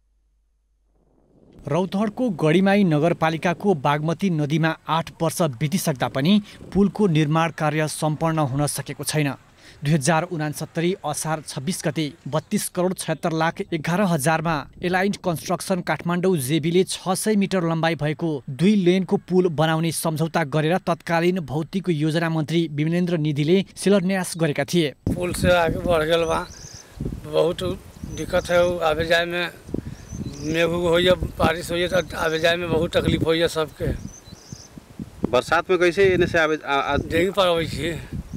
रौतहटको गढीमाई नगरपालिकाको बागमती नदीमा 8 वर्ष बितिसक्दा पनि पुलको निर्माण कार्य सम्पन्न हुन सकेको छैन। 2069 असार 26 गते 32 करोड 76 लाख 11 हजारमा एलाइन्ड कन्स्ट्रक्सन काठमाडौँ जेबीले 600 मिटर लम्बाइ भएको 2 लेनको पुल बनाउने सम्झौता गरेर तत्कालीन भौतिक योजना मन्त्री विमलेन्द्र निधिले शिलान्यास गरेका थिए। पुल से आगे बढ़ गया बा, बहुत दिक्कत है आवे जाए में। मेघ हो या बारिश हो या तो आवे जाए में बहुत तकलीफ हो या सबके। बरसात में कैसे इनसे आवे देगी पर होई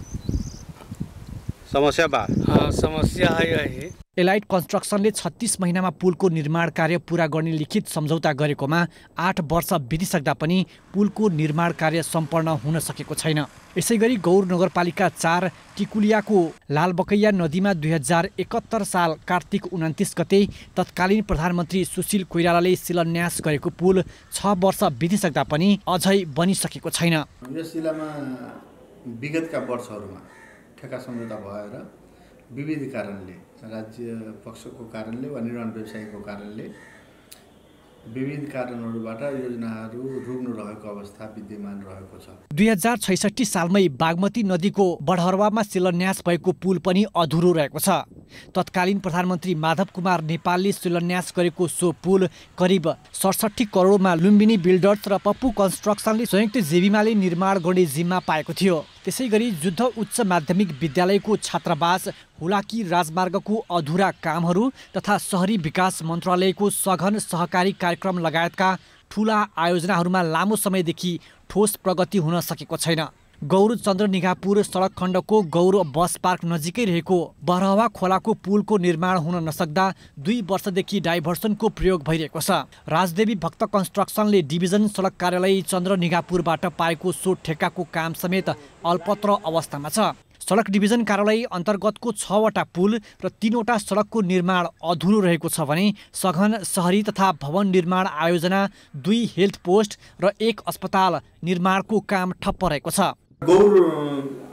समस्या बा। हाँ, समस्या है। एलाइट कन्स्ट्रक्सनले 36 महिनामा पुलको निर्माण कार्य पूरा गर्ने लिखित सम्झौता गरेकोमा 8 वर्ष बितिसक्दा पनि पुलको निर्माण कार्य सम्पन्न हुन सकेको छैन। यसैगरी गौर नगरपालिका 4 टिकुलियाको लालबकैया नदीमा 2071 साल कार्तिक 29 गते तत्कालीन प्रधानमन्त्री सुशील कोइरालाले शिलान्यास गरेको पुल 6 वर्ष बितिसक्दा पनि अझै बनिसकेको छैन। यस जिल्लामा विगतका वर्षहरूमा ठेक्का सम्झौता भएर विविध कारणले, राज्य पक्षको कारणले वा निर्माण व्यवसायीको कारणले विविध कारणहरूबाट योजनाहरू रुग्नु रहेको अवस्था विद्यमान रहेको छ। 2066 सालमै बागमती नदीको बढहरवामा शिलान्यास भएको पुल पनि अधुरो रहेको छ। तत्कालीन प्रधानमन्त्री माधव कुमार नेपालले शिलान्यास गरेको सो पुल करिब 67 करोडमा लुम्बिनी बिल्डर्स र पप्पू कन्स्ट्रक्सनले संयुक्त जेबीमाले निर्माण गर्ने जिम्मा पाएको थियो। त्यसैगरी जुद्ध उच्च माध्यमिक विद्यालयको छात्रावास, हुलाकी राजमार्गको अधुरा कामहरू तथा शहरी विकास मन्त्रालयको सघन सहकारी कार्यक्रम लगायतका ठूला आयोजनाहरूमा लामो समयदेखि ठोस प्रगति हुन सकेको छैन। गौर चन्द्रनिगापुर सडक खण्डको गौर बस पार्क नजिकै रहेको बरहवा खोलाको पुलको निर्माण हुन नसक्दा 2 वर्षदेखि डाइभर्सनको प्रयोग भइरहेको छ। राजदेवी भक्त कन्स्ट्रक्सनले डिभिजन सडक कार्यालय चन्द्रनिगापुरबाट पाएको सो ठेक्काको काम समेत अल्पत्र अवस्थामा छ। सडक डिभिजन कार्यालय अन्तर्गतको 6 वटा पुल र 3 वटा सडकको निर्माण अधुरो रहेको छ भने सघन शहरी तथा भवन निर्माण आयोजना, 2 हेल्थ पोस्ट र 1 अस्पताल निर्माणको काम ठप्प रहेको छ। गौरको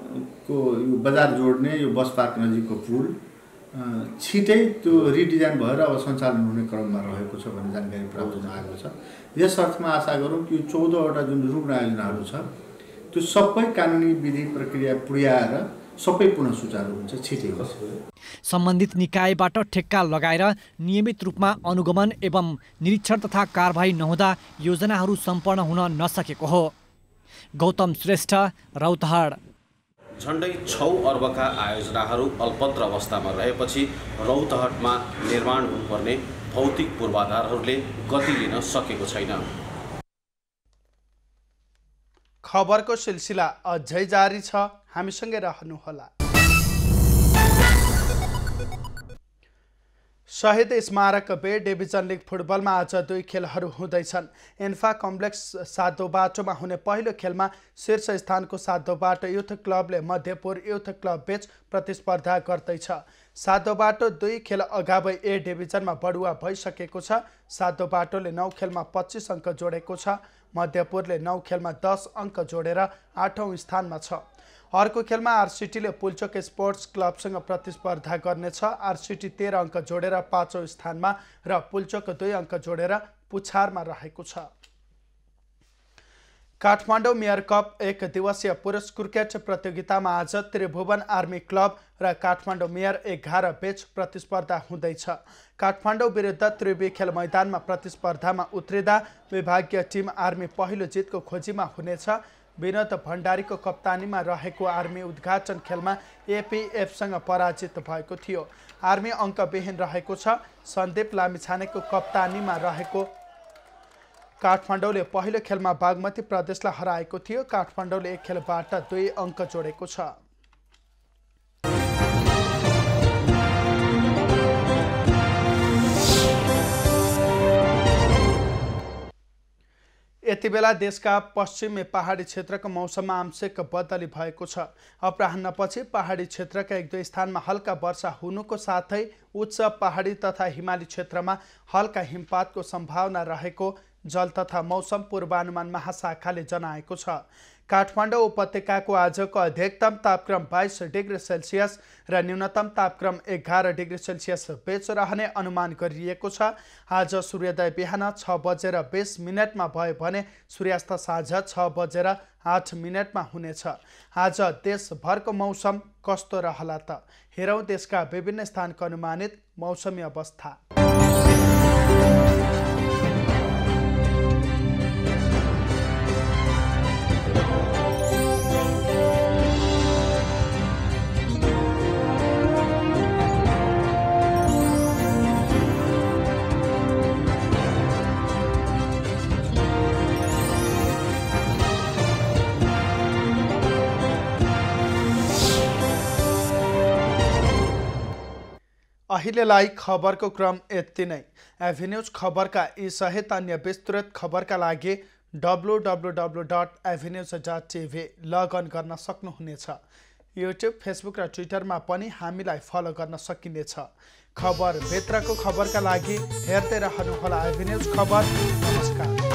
को यो बजार जोड्ने यो बस पार्क नजिकको पुल छिटै त्यो रिडिजाइन भएर अब सञ्चालन हुने क्रममा रहेको छ भन्ने जानकारी प्राप्त हुन आएको छ। यस अर्थमा आशा गरौँ कि 14वटा जुन रुग्ण आयोजनाहरू छ त्यो सबै कानुनी विधि प्रक्रिया पुर्याएर सबै पुनः सुचारू हुन्छ, छिटै हुन्छ। सम्बन्धित निकायबाट ठेक्का लगाएर नियमित रूपमा अनुगमन एवं निरीक्षण तथा कारबाही नहुँदा योजनाहरू सम्पन्न हुन नसकेको हो। गौतम श्रेष्ठ, रौतहट। झन्डै 6 अर्बका आयोजनाहरू अल्पत्र अवस्थामा रहेपछि रौतहटमा निर्माण हुनुपर्ने भौतिक पूर्वाधारहरूले गति लिन सकेको छैन। खबरको सिलसिला अझै जारी छ, हामीसँगै रहनुहोला। शहीद स्मारक बे डिभिजन लिग फुटबलमा आज 2 खेलहरू हुँदैछन्। इन्फा कम्प्लेक्स सातो बाटोमा हुने पहिलो खेलमा शीर्ष स्थानको सातो बाटो युथ क्लबले मध्यपुर युथ क्लब बीच प्रतिस्पर्धा गर्दैछ। सातो बाटो 2 खेल अगावै ए डिभिजनमा बढुवा भइसकेको छ। सातो बाटोले 9 खेलमा 25 अङ्क जोडेको छ। मध्यपुरले 9 खेलमा 10 अङ्क जोडेर 8औं स्थानमा छ। अर्को खेलमा आरसिटीले पुल्चोक स्पोर्ट्स क्लबसँग प्रतिस्पर्धा गर्नेछ। आरसिटी 13 अङ्क जोडेर 5औं स्थानमा र पुल्चोक 2 अङ्क जोडेर पुछारमा रहेको छ। काठमाडौँ मेयर कप 1 दिवसीय पुरुष क्रिकेट प्रतियोगितामा आज त्रिभुवन आर्मी क्लब र काठमाडौँ मेयर 11 बीच प्रतिस्पर्धा हुँदैछ। काठमाडौँ विरुद्ध त्रिवी खेल मैदानमा प्रतिस्पर्धामा उत्रिँदा विभागीय टिम आर्मी पहिलो जितको खोजीमा हुनेछ। विनोद भण्डारीको कप्तानीमा रहेको आर्मी उद्घाटन खेलमा एपीएफसँग पराजित भएको थियो। आर्मी अङ्कविहीन रहेको छ। सन्दीप लामिछानेको कप्तानीमा रहेको काठमाडौँले पहिलो खेलमा बागमती प्रदेशलाई हराएको थियो। काठमाडौँले 1 खेलबाट 2 अङ्क जोडेको छ। यति बेला देशका पश्चिमी पहाडी क्षेत्रको मौसममा आंशिक बदली भएको छ। अपराह्नपछि पहाडी क्षेत्रका 1-2 स्थानमा हल्का वर्षा हुनुको साथै उच्च पहाडी तथा हिमाली क्षेत्रमा हल्का हिमपातको सम्भावना रहेको जल तथा मौसम पूर्वानुमान महाशाखाले जनाएको छ। काठमाडौँ उपत्यकाको आजको अधिकतम तापक्रम 22 डिग्री सेल्सियस र न्यूनतम तापक्रम 11 डिग्री सेल्सियस बीच रहने अनुमान गरिएको छ। आज सूर्योदय बिहान 6:20 भयो भने सूर्यास्त साँझ 6:08 हुनेछ। आज देशभरको मौसम कस्तो रहला त? हेरौँ देशका विभिन्न स्थानको अनुमानित मौसमी अवस्था। अहिलेलाई खबरको क्रम यति नै। एभिन्यूज खबरका यी सहित अन्य विस्तृत खबरका लागि www.avenews.tv लगअन गर्न सक्नुहुनेछ। युट्युब, फेसबुक र ट्विटरमा पनि हामीलाई फलो गर्न सकिनेछ। खबर भित्रको खबरका लागि हेर्दै रहनुहोला एभिन्यूज खबर। नमस्कार।